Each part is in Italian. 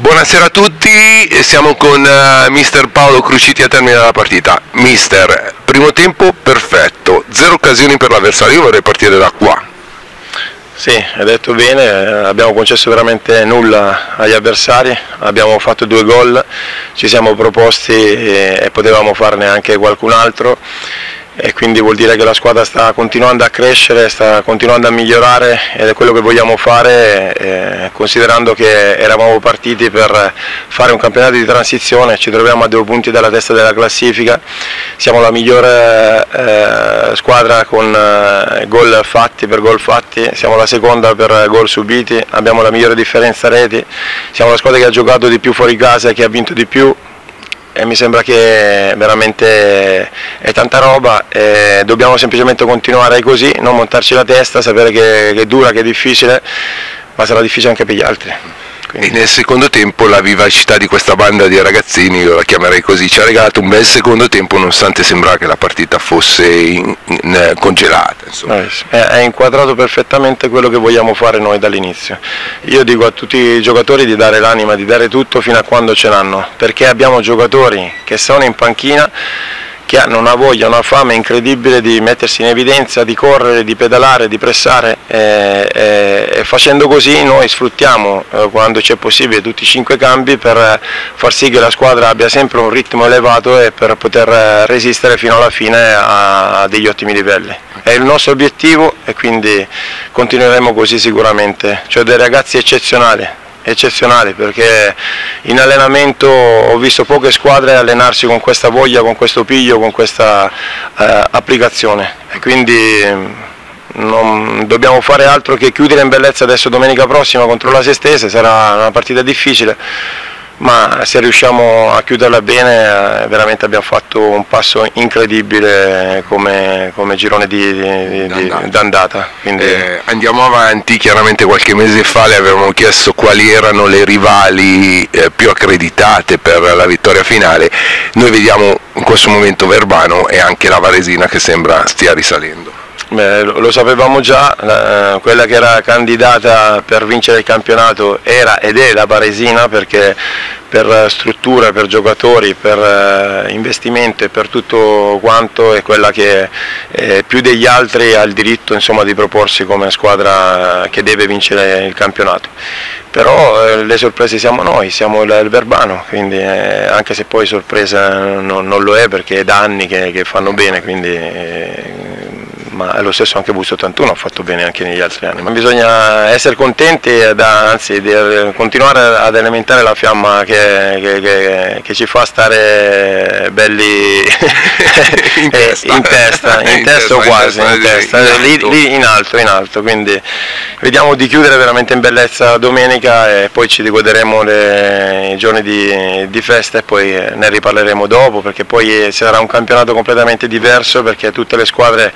Buonasera a tutti, siamo con mister Paolo Cruciti a termine della partita. Mister, primo tempo perfetto, 0 occasioni per l'avversario, io vorrei partire da qua. Sì, hai detto bene, abbiamo concesso veramente nulla agli avversari, abbiamo fatto 2 gol, ci siamo proposti e potevamo farne anche qualcun altro. E quindi vuol dire che la squadra sta continuando a crescere, sta continuando a migliorare ed è quello che vogliamo fare, considerando che eravamo partiti per fare un campionato di transizione, ci troviamo a 2 punti dalla testa della classifica, siamo la migliore squadra con gol fatti per gol fatti, siamo la seconda per gol subiti, abbiamo la migliore differenza reti, siamo la squadra che ha giocato di più fuori casa e che ha vinto di più. E mi sembra che veramente è tanta roba e dobbiamo semplicemente continuare così, non montarci la testa, sapere che è dura, che è difficile, ma sarà difficile anche per gli altri. E nel secondo tempo la vivacità di questa banda di ragazzini, io la chiamerei così, ci ha regalato un bel secondo tempo nonostante sembrava che la partita fosse congelata. È inquadrato perfettamente quello che vogliamo fare noi dall'inizio. Io dico a tutti i giocatori di dare l'anima, di dare tutto fino a quando ce l'hanno, perché abbiamo giocatori che sono in panchina, che hanno una voglia, una fame incredibile di mettersi in evidenza, di correre, di pedalare, di pressare e facendo così noi sfruttiamo quando c'è possibile tutti i 5 cambi per far sì che la squadra abbia sempre un ritmo elevato e per poter resistere fino alla fine a degli ottimi livelli. È il nostro obiettivo e quindi continueremo così sicuramente, cioè dei ragazzi eccezionali, perché in allenamento ho visto poche squadre allenarsi con questa voglia, con questo piglio, con questa applicazione e quindi non dobbiamo fare altro che chiudere in bellezza adesso domenica prossima contro la Sestese. Sarà una partita difficile, ma se riusciamo a chiuderla bene veramente abbiamo fatto un passo incredibile come girone d'andata. Andiamo avanti, chiaramente qualche mese fa le avevamo chiesto quali erano le rivali più accreditate per la vittoria finale. Noi vediamo in questo momento Verbano e anche la Varesina che sembra stia risalendo. Lo sapevamo già, quella che era candidata per vincere il campionato era ed è la Varesina, perché per struttura, per giocatori, per investimento e per tutto quanto è quella che più degli altri ha il diritto, insomma, di proporsi come squadra che deve vincere il campionato. Però le sorprese siamo noi, siamo il Verbano, quindi, anche se poi sorpresa non lo è perché è da anni che fanno bene, ma è lo stesso anche Busto 81 ha fatto bene anche negli altri anni, ma bisogna essere contenti anzi di continuare ad alimentare la fiamma che ci fa stare belli in testa o quasi in testa, lì in alto, quindi vediamo di chiudere veramente in bellezza domenica e poi ci rigoderemo i giorni di festa e poi ne riparleremo dopo, perché poi sarà un campionato completamente diverso, perché tutte le squadre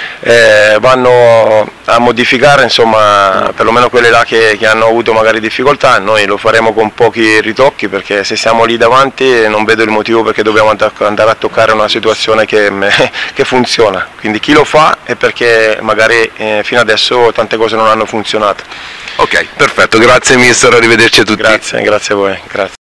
vanno a modificare, insomma, perlomeno quelle là che hanno avuto magari difficoltà. Noi lo faremo con pochi ritocchi, perché se siamo lì davanti non vedo il motivo perché dobbiamo andare a toccare una situazione che funziona, quindi chi lo fa è perché magari fino adesso tante cose non hanno funzionato. Ok, perfetto, grazie mister, arrivederci a tutti. Grazie a voi. Grazie.